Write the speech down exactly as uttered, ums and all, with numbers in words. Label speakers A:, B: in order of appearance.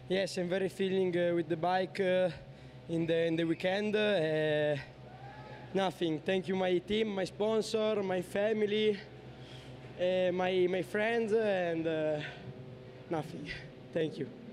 A: Yes, I'm very feeling uh, with the bike uh, in the in the weekend. Uh, nothing. Thank you, my team, my sponsor, my family, uh, my my friends, and uh, nothing. Thank you.